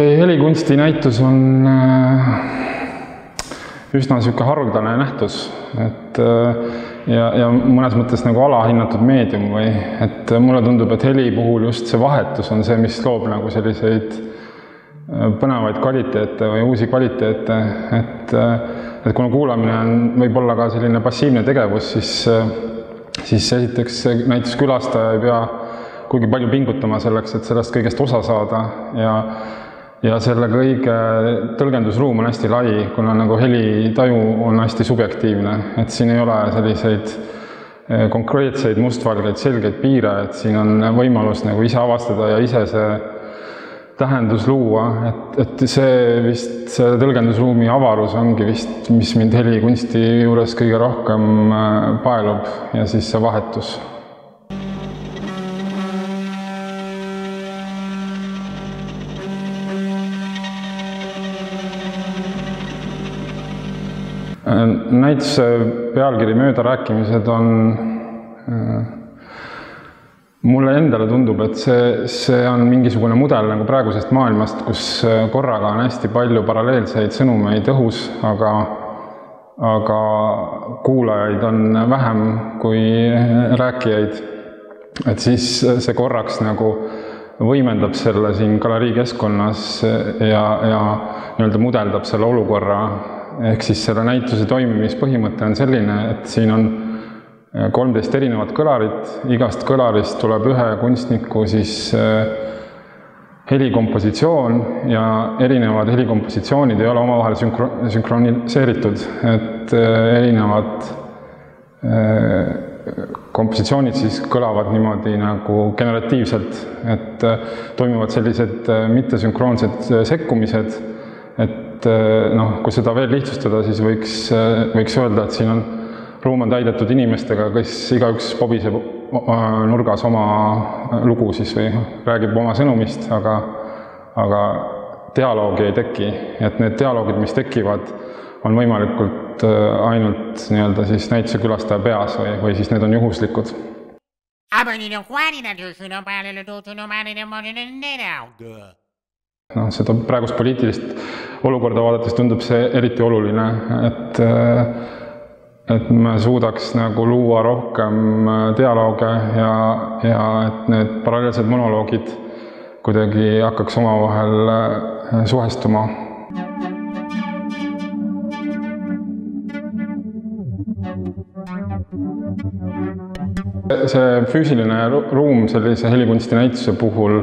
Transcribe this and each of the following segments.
Helikunsti näitus on üsna niisugune haruldane nähtus, ja mõnes mõttes nagu alahinnatud meedium või, et mulle tundub, et heli puhul just see vahetus on see, mis loob nagu selliseid põnevaid kvaliteete või uusi kvaliteete, et kuna kuulamine võib olla ka selline passiivne tegevus, siis esiteks näiteks külastaja ei pea kuigi palju pingutama selleks, et sellest kõigest osa saada ja selle kõige tõlgendusruum on hästi lai, kuna nagu helitaju on hästi subjektiivne, et siin ei ole selliseid konkreetseid mustvalgeid selgeid piire, et siin on võimalus nagu ise avastada ja ise see tähendus luua, et see tõlgendusruumi avarus ongi vist, mis mind helikunsti juures kõige rohkem paelub ja siis see vahetus. Näituse pealkiri möödarääkimised on, mulle endale tundub, et see on mingisugune mudel nagu praegusest maailmast, kus korraga on hästi palju paralleelseid sõnumeid õhus, aga kuulajaid on vähem kui rääkijaid. Et siis see korraks nagu võimendab selle siin galerii keskkonnas ja nii-öelda mudeldab selle olukorra. Ehk siis selle näituse toimimispõhimõte on selline, et siin on 13 erinevat kõlarit, igast kõlarist tuleb ühe kunstniku siis helikompositsioon ja erinevad helikompositsioonid ei ole omavahel sünkroniseeritud, et erinevad kompositsioonid siis kõlavad niimoodi nagu generatiivselt, et toimuvad sellised mittesünkroonsed sekkumised, et kui seda veel lihtsustada, siis võiks öelda, et siin ruum on täidetud inimestega, kes igaüks pobiseb nurgas oma lugu siis või räägib oma sõnumist, aga dialoogi ei teki. Et need dialoogid, mis tekivad, on võimalikult ainult nii-öelda siis näituse külastaja peas või siis need on juhuslikud. Seda praegust poliitilist olukorda vaadates tundub see eriti oluline, et me suudaks nagu luua rohkem dialooge ja et need paralleelsed monoloogid kuidagi hakkaks omavahel suhestuma. See füüsiline ruum sellise helikunsti näituse puhul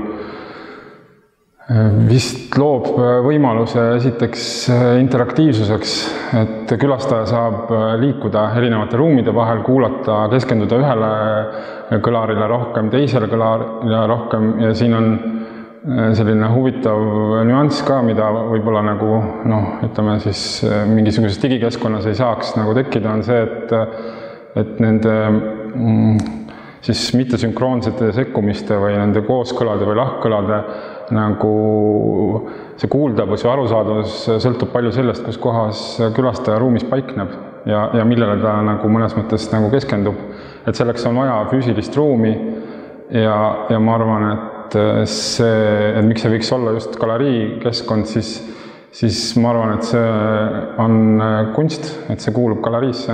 vist loob võimaluse esiteks interaktiivsuseks, et külastaja saab liikuda erinevate ruumide vahel, kuulata, keskenduda ühele kõlarile rohkem, teisele kõlarile rohkem ja siin on selline huvitav nüanss ka, mida võib-olla nagu, ütleme siis mingisuguses digikeskkonnas ei saaks nagu tekkida, on see, et nende siis mittesünkroonsete sekkumiste või nende kooskõlade või lahkkõlade nagu see kuuldavus ja arusaadavus sõltub palju sellest, kus kohas külastaja ruumis paikneb ja millele ta nagu mõnes mõttes nagu keskendub. Et selleks on vaja füüsilist ruumi ja ma arvan, et miks see võiks olla just galerii keskkond, siis ma arvan, et see on kunst, et see kuulub galeriisse.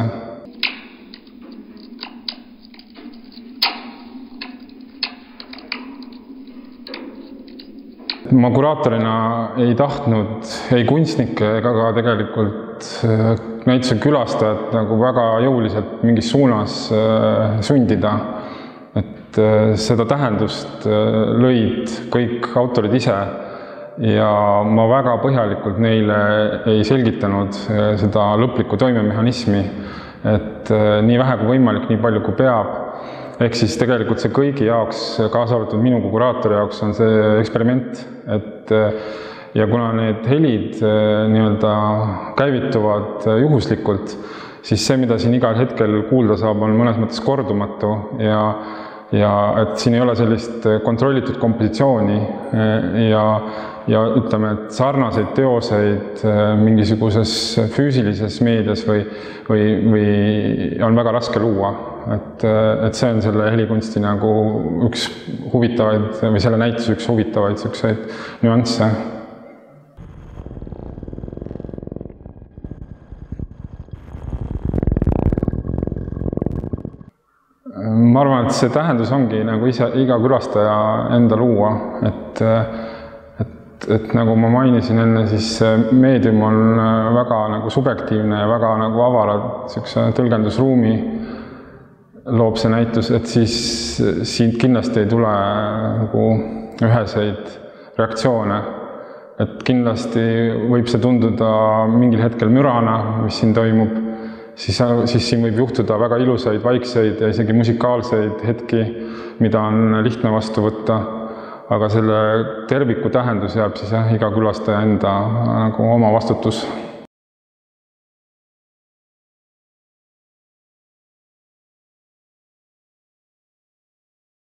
Ma kuraatorina ei tahtnud ei kunstnikke ega ka tegelikult näituse külastajat nagu väga jõuliselt mingis suunas sundida. Et seda tähendust lõid kõik autorid ise ja ma väga põhjalikult neile ei selgitanud seda lõplikku toimemehhanismi, et nii vähe kui võimalik, nii palju kui peab. Ehk siis tegelikult see kõigi jaoks, kaasa arvatud minu kui kuraatori jaoks on see eksperiment, ja kuna need helid nii-öelda käivituvad juhuslikult, siis see, mida siin igal hetkel kuulda saab, on mõnes mõttes kordumatu ja et siin ei ole sellist kontrollitud kompositsiooni ja ütleme, et sarnaseid teoseid mingisuguses füüsilises meedias või on väga raske luua. Et see on selle helikunsti nagu üks huvitavaid või selle näituse üks huvitavaid nüansse. et see tähendus ongi nagu iga külastaja enda luua, et nagu ma mainisin enne, siis meedium on väga nagu subjektiivne ja väga nagu avara tõlgendusruumi loob see näitus, et siis siit kindlasti ei tule nagu üheseid reaktsioone. Et kindlasti võib see tunduda mingil hetkel mürana, mis siin toimub, siis siin võib juhtuda väga ilusaid, vaikseid ja isegi musikaalseid hetki, mida on lihtne vastu võtta, aga selle terviku tähendus jääb siis iga külastaja enda nagu oma vastutus.